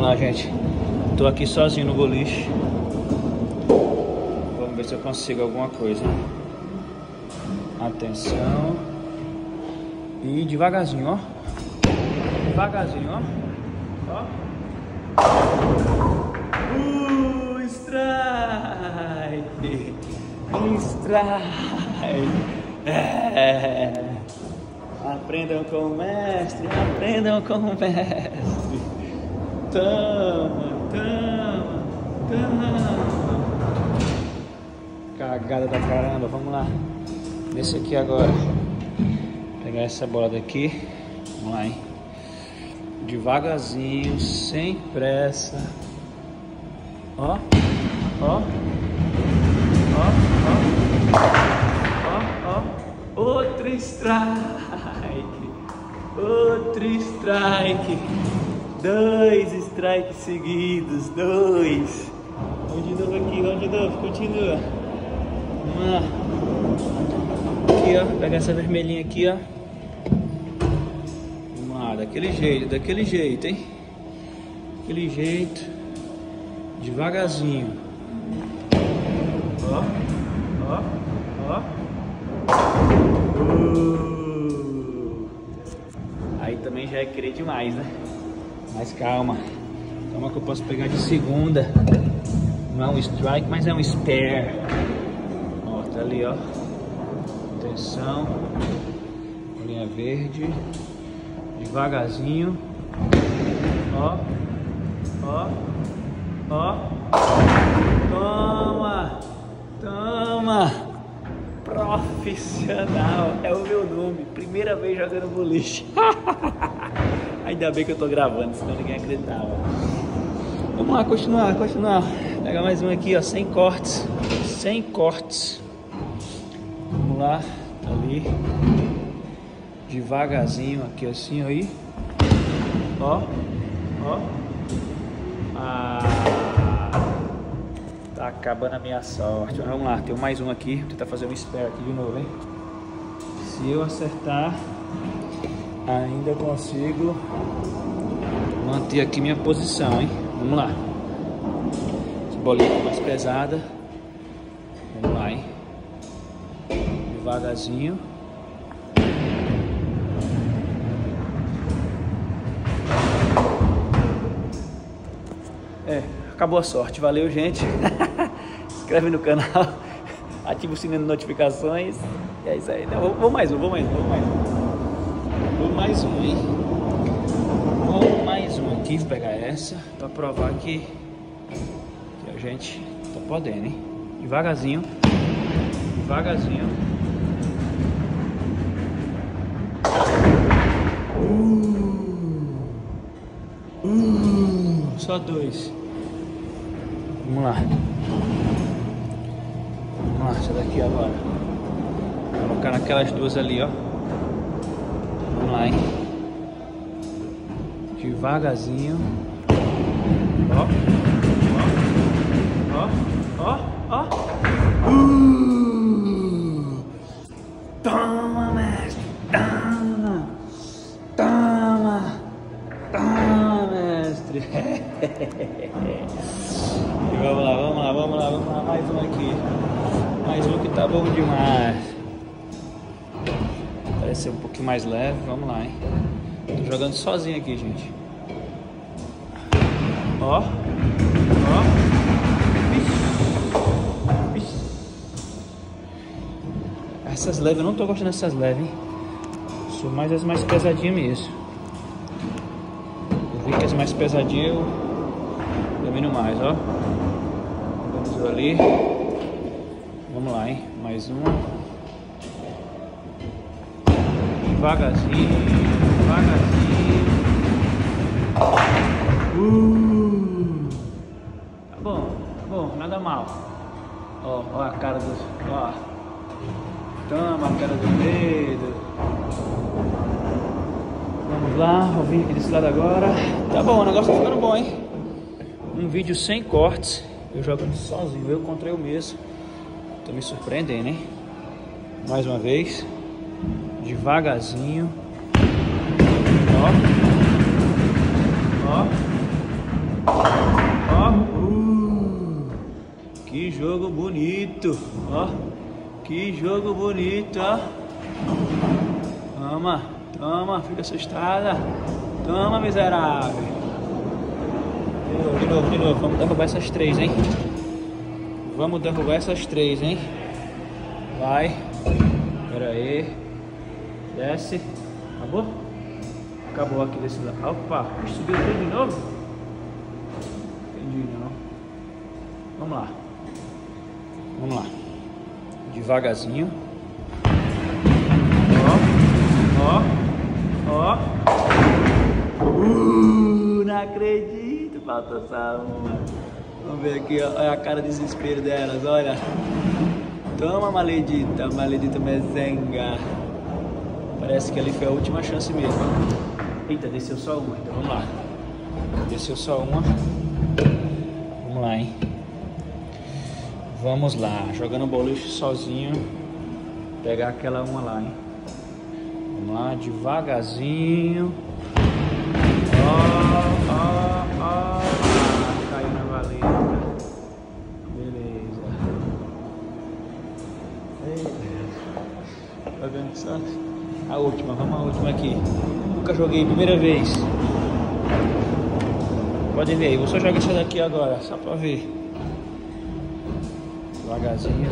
lá, gente. Tô aqui sozinho no boliche. Vamos ver se eu consigo alguma coisa. Atenção. E devagarzinho, ó. Devagarzinho, ó. Ó. Strike! Strike! É. Aprendam com o mestre, aprendam com o mestre. Toma, toma, toma. Cagada da caramba, vamos lá. Nesse aqui agora. Pegar essa bola daqui. Vamos lá, hein. Devagarzinho, sem pressa. Ó, ó, ó, ó, ó, ó. Outro strike. Outro strike. 2 strikes seguidos. 2. Vamos de novo aqui, vamos de novo. Continua. Vamos lá. Aqui, ó. Pega essa vermelhinha aqui, ó. Vamos lá, daquele jeito, hein? Daquele jeito. Devagarzinho. Ó, ó, ó. Aí também já é querer demais, né? Mas calma. Calma que eu posso pegar de segunda. Não é um strike, mas é um spare. Ó, tá ali, ó. Atenção. Bolinha verde. Devagarzinho. Ó. Ó. Ó. Toma. Toma. Profissional. É o meu nome. Primeira vez jogando boliche. Ainda bem que eu tô gravando, senão ninguém acreditava. Vamos lá, continuar. Pega mais um aqui, ó, sem cortes. Sem cortes. Vamos lá, tá ali. Devagarzinho aqui assim, aí. Ó, ó. Tá acabando a minha sorte. Vamos lá, tem mais um aqui. Vou tentar fazer um spare aqui de novo, hein. Se eu acertar, ainda consigo manter aqui minha posição, hein. Vamos lá. Essa bolinha mais pesada. Vamos lá, hein. Devagarzinho. Acabou a sorte. Valeu, gente. Se inscreve no canal. Ativa o sininho de notificações. E é isso aí. Vou mais um, hein. Vou mais um aqui. Vou pegar essa pra provar que a gente tá podendo, hein. Devagarzinho. Só 2. Vamos lá. Essa daqui agora. Vou colocar naquelas duas ali, ó. Vamos lá, hein. Devagarzinho. Ó. Ó. Toma, mestre. Toma, mestre. E vamos lá. Mais um aqui. Mais um que tá bom demais. Parece ser um pouquinho mais leve. Vamos lá, hein. Tô jogando sozinho aqui, gente. Ó. Vixe. Essas leves, eu não tô gostando dessas leves, hein. Sou mais as mais pesadinhas mesmo. Eu vi que as mais pesadinhas eu domino mais, ó. Vamos ali. Vamos lá, hein. Mais uma. Devagarzinho. Tá bom, nada mal. Ó a cara do... Ó. Toma a cara do medo. Vamos lá, vou vir aqui desse lado agora. Tá bom, o negócio tá ficando bom, hein. Um vídeo sem cortes. Eu jogando sozinho, eu contra eu mesmo. Tô me surpreendendo, hein. Mais uma vez. Devagarzinho. Ó. jogo bonito, ó. Que jogo bonito, ó. Toma, toma, fica assustada. Toma, miserável. De novo. Vamos derrubar essas três, hein? Vamos derrubar essas três, hein? Vai. Pera aí. Desce. Acabou? Acabou aqui desse lado. Opa, subiu tudo de novo? Entendi, não. Vamos lá. Vamos lá. Devagarzinho. Ó. Não acredito, faltou só uma. Vamos ver aqui, ó. Olha a cara de desespero delas, olha. Toma, maledita mezenga. Parece que ali foi a última chance mesmo. Eita, desceu só uma, então vamos lá. Desceu só uma. Vamos lá, hein. Vamos lá, jogando boliche sozinho. Pegar aquela uma lá, hein. Vamos lá, devagarzinho. Ó. Caiu na valeta. Beleza. Tá vendo só? A última, vamos a última aqui. Nunca joguei, primeira vez. Pode ver aí, vou só jogar essa daqui agora, só pra ver. Devagarzinho.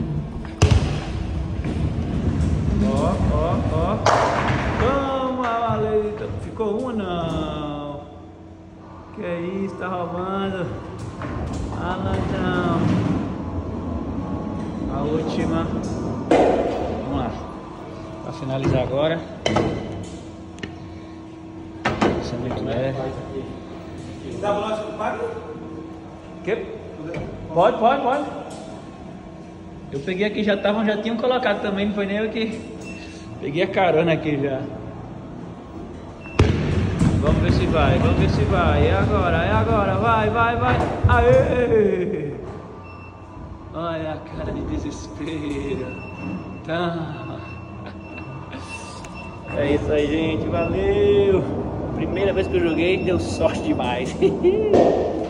Ó. Toma, valeta. Ficou uma não. Que é isso, tá roubando. Malandrão. A última. Vamos lá. Pra finalizar agora. Isso é muito leve. Dá pra nós pago? Que? Pode. Eu peguei aqui, já tinham colocado também, não foi nem eu que peguei a carona aqui já. Vamos ver se vai. É agora, vai. Aê! Olha a cara de desespero. Tá. É isso aí, gente, valeu! Primeira vez que eu joguei, deu sorte demais.